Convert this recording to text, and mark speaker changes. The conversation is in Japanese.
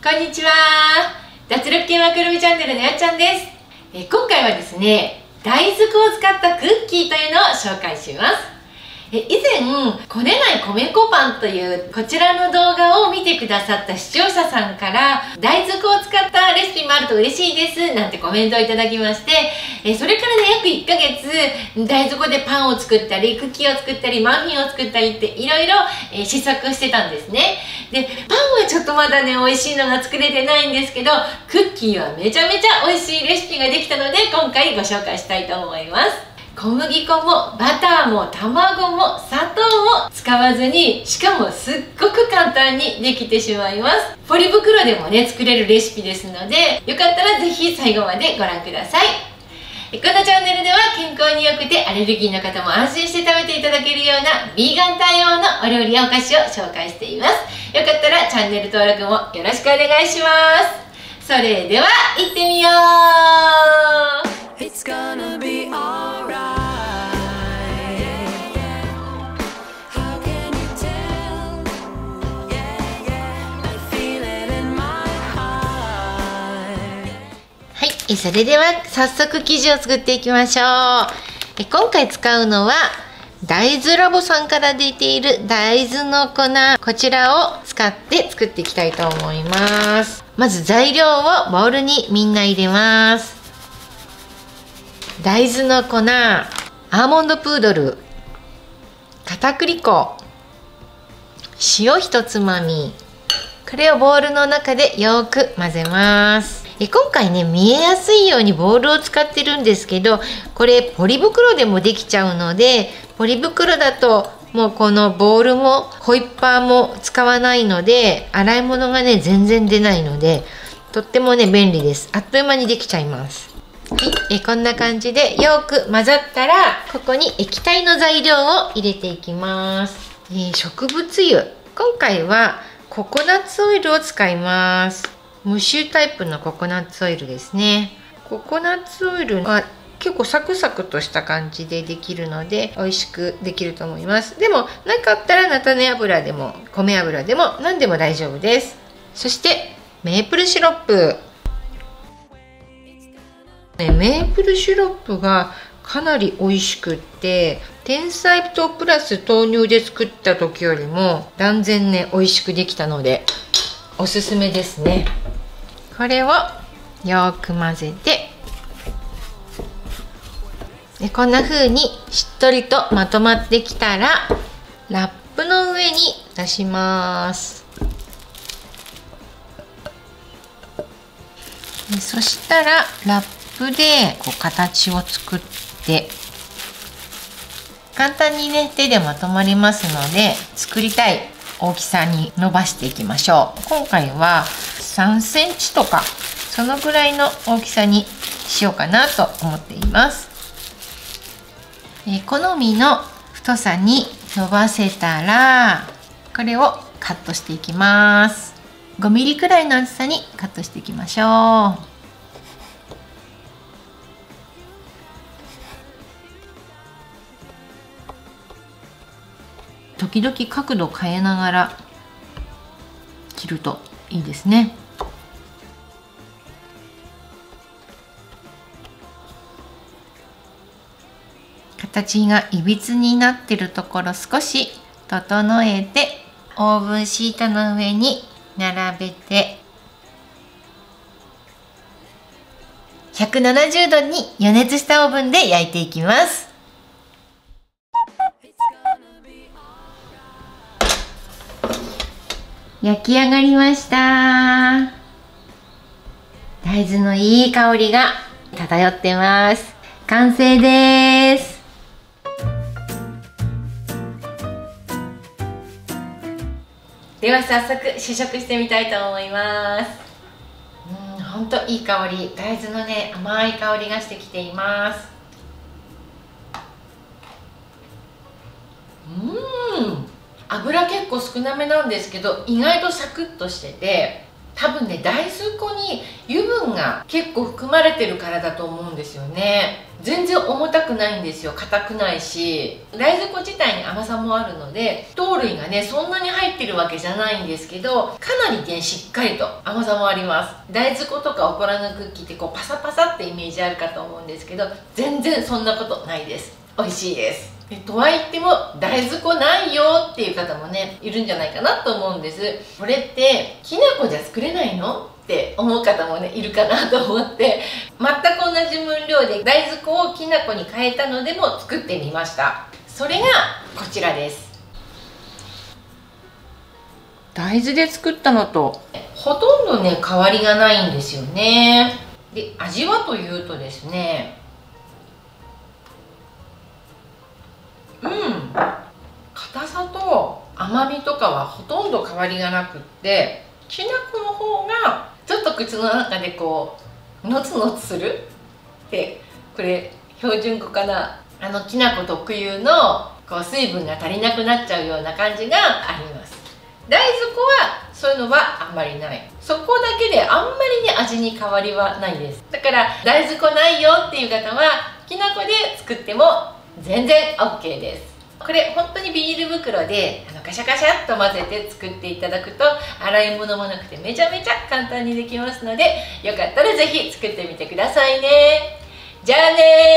Speaker 1: こんにちは。脱力系マクロミチャンネルのやっちゃんです。今回はですね、大豆粉を使ったクッキーというのを紹介します。以前、こねない米粉パンというこちらの動画を見てくださった視聴者さんから、大豆粉を使ったレシピもあると嬉しいですなんてコメントをいただきまして、それからね、約1ヶ月大豆粉でパンを作ったりクッキーを作ったりマフィンを作ったりっていろいろ試作してたんですね。で、パンはちょっとまだね美味しいのが作れてないんですけど、クッキーはめちゃめちゃ美味しいレシピができたので、今回ご紹介したいと思います。小麦粉もバターも卵も砂糖も使わずに、しかもすっごく簡単にできてしまいます。ポリ袋でもね作れるレシピですので、よかったらぜひ最後までご覧ください。このチャンネルでは健康に良くてアレルギーの方も安心して食べていただけるようなビーガン対応のお料理やお菓子を紹介しています。よかったらチャンネル登録もよろしくお願いします。それでは行ってみよう。It's gonna be alright. How can you tell? Yeah, yeah, I feel it in my heart. はい、それでは早速生地を作っていきましょう。今回使うのは大豆ラボさんから出ている大豆の粉、こちらを使って作っていきたいと思います。まず材料をボウルにみんな入れます。大豆の粉、アーモンドプードル、片栗粉、塩一つまみ、これをボウルの中でよく混ぜます。今回ね、見えやすいようにボウルを使ってるんですけど、これポリ袋でもできちゃうので、ポリ袋だともうこのボウルもホイッパーも使わないので、洗い物がね全然出ないので、とってもね便利です。あっという間にできちゃいます。はい、こんな感じでよく混ざったら、ここに液体の材料を入れていきます。植物油、今回はココナッツオイルを使います。無臭タイプのココナッツオイルですね。ココナッツオイルは結構サクサクとした感じでできるので美味しくできると思います。でもなかったら菜種油でも米油でも何でも大丈夫です。そしてメープルシロップ、メープルシロップがかなり美味しくって、天才糖プラス豆乳で作った時よりも断然ね美味しくできたのでおすすめですね。これをよく混ぜて、こんな風にしっとりとまとまってきたらラップの上に出します。そしたらラップでこう形を作って、簡単にね手でまとまりますので、作りたい大きさに伸ばしていきましょう。今回は3センチとかそのぐらいの大きさにしようかなと思っています。好みの太さに伸ばせたら、これをカットしていきます。5ミリくらいの厚さにカットしていきましょう。時々角度変えながら切るといいですね。形がいびつになっているところ少し整えて、オーブンシートの上に並べて170度に予熱したオーブンで焼いていきます。焼き上がりました。大豆のいい香りが漂ってます。完成です。では早速試食してみたいと思います。ほんといい香り、大豆のね甘い香りがしてきています。油結構少なめなんですけど、意外とサクッとしてて、多分ね大豆粉に油分分が結構含まれてるからだと思うんですよね。全然重たくないんですよ。硬くないし、大豆粉自体に甘さもあるので、糖類がねそんなに入ってるわけじゃないんですけど、かなりねしっかりと甘さもあります。大豆粉とかおこらのクッキーってこうパサパサってイメージあるかと思うんですけど、全然そんなことないです。美味しいです。とは言っても大豆粉ないよっていう方もねいるんじゃないかなと思うんです。これってきな粉じゃ作れないのって思う方もねいるかなと思って、全く同じ分量で大豆粉をきな粉に変えたのでも作ってみました。それがこちらです。大豆で作ったのとほとんどね変わりがないんですよね。で味はというとですね、硬さと甘みとかはほとんど変わりがなくって、きな粉の方がちょっと口の中でこうノツノツするって、これ標準語かな、きな粉特有のこう水分が足りなくなっちゃうような感じがあります。大豆粉はそういうのはあんまりない。そこだけであんまりね味に変わりはないです。だから大豆粉ないよっていう方はきな粉で作っても全然 OK です。これ本当にビニール袋でガシャガシャっと混ぜて作っていただくと洗い物もなくてめちゃめちゃ簡単にできますので、よかったら是非作ってみてくださいね。じゃあねー。